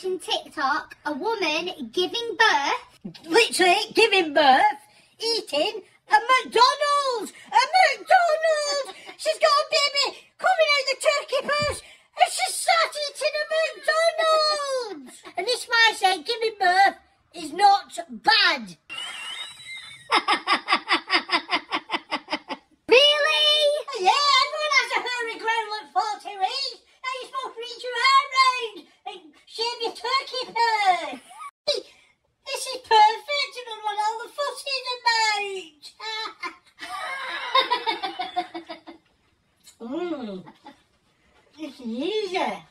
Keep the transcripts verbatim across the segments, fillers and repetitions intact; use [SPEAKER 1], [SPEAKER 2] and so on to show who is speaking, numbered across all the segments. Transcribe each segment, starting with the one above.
[SPEAKER 1] watching TikTok, a woman giving birth.
[SPEAKER 2] Literally giving birth, eating a McDonald's! A McDonald's! She's got a baby coming out the turkey purse and she's sat eating a McDonald's! And this man said giving birth is not bad.
[SPEAKER 1] Really?
[SPEAKER 2] Yeah, everyone has a hurry ground at forty weeks. Now you're supposed to reach your arm round and shave your turkey purse. This is perfect. I don't want all the fussies about. Mmm. This is easy.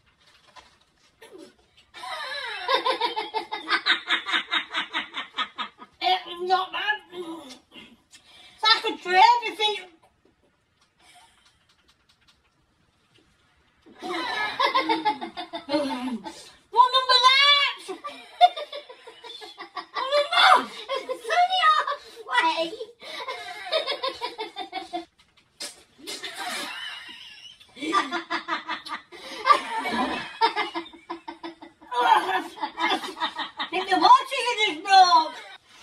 [SPEAKER 2] It's not bad. It's like a tray, everything. What number that?
[SPEAKER 1] It's only halfway.
[SPEAKER 2] I think the water in his broke.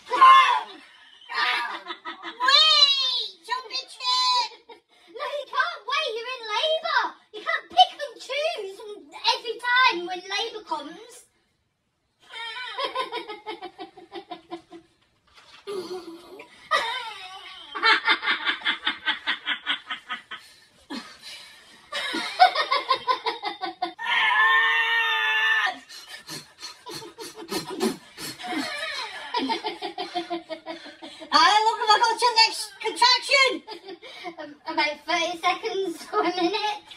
[SPEAKER 2] Wait, jumpy chin.
[SPEAKER 1] No, you can't wait. You're in labour. You can't pick and choose every time when labour comes.
[SPEAKER 2] I look like I'll till next contraction.
[SPEAKER 1] About thirty seconds or a minute.